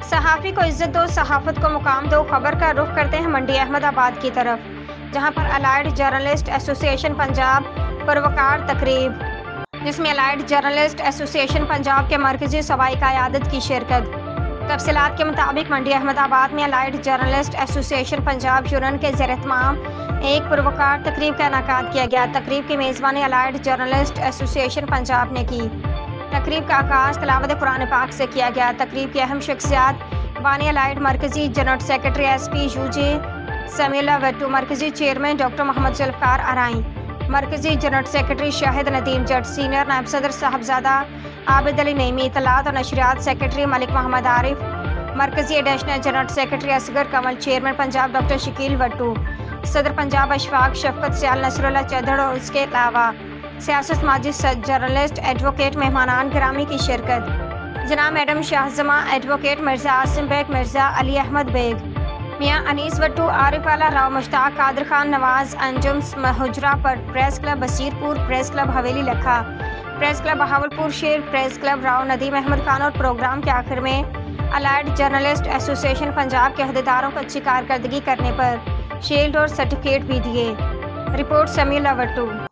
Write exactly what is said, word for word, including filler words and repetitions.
صحافی کو عزت دو، صحافت کو مقام دو۔ خبر کا رخ کرتے ہیں منڈی احمد آباد کی طرف، جہاں پر الائیڈ جرنلسٹ ایسوسی ایشن پنجاب پروقار تقریب، جس میں الائیڈ جرنلسٹ ایسوسی ایشن پنجاب کے مرکزی صوبائی قیادت کی شرکت۔ تفصیلات کے مطابق منڈی احمد آباد میں الائیڈ جرنلسٹ ایسوسی ایشن پنجاب یونین کے زیر اہتمام ایک پروقار تقریب کا انعقاد کیا گیا۔ تقریب کی میزبانی الائیڈ جرنلسٹ ایسوسی ایشن پنجاب نے کی۔ تقریب کا آغاز تلاوت قرآن پاک سے کیا گیا۔ تقریب کی اہم شخصیات بانی الائیڈ مرکزی general secretary S P U J Samila Wattoo, مرکزی چیئرمین ڈاکٹر محمد ذوالفقار آرائیں، مرکزی general secretary Shahid Nadeem Jatt, senior نائب صدر صاحبزادہ عابد علی نعیمی، اطلاعات اور نشریات سیکرٹری ملک محمد عارف، مرکزی additional general secretary Asghar Kamal, chairman Punjab doctor Shakeel Wattoo, صدر پنجاب اشفاق شفقت سیال نصر اللہ چدھڑ اور اس کے علاوہ سیاست ماجد جرنلسٹ ایڈوکیٹ مہمانان گرامی کی شرکت۔ جناب میڈم شاہ زماں ایڈوکیٹ مرزا عاصم بیگ، مرزا علی احمد بیگ، میاں انیس وٹو، عارف اعلیٰ راؤ مشتاق قادر خان نواز، انجم حجرہ پٹ، press club Basirpur, press club حویلی لکھا، پریس کلب بہاولپور شیر، پریس کلب راؤ ندیم احمد خان، اور پروگرام کے آخر میں الائیڈ جرنلسٹ ایسوسی ایشن پنجاب کے عہدیداروں کو اچھی کارکردگی کرنے پر شیلڈ اور سرٹیفکیٹ بھی دیے۔ رپورٹ سمیلا وٹو۔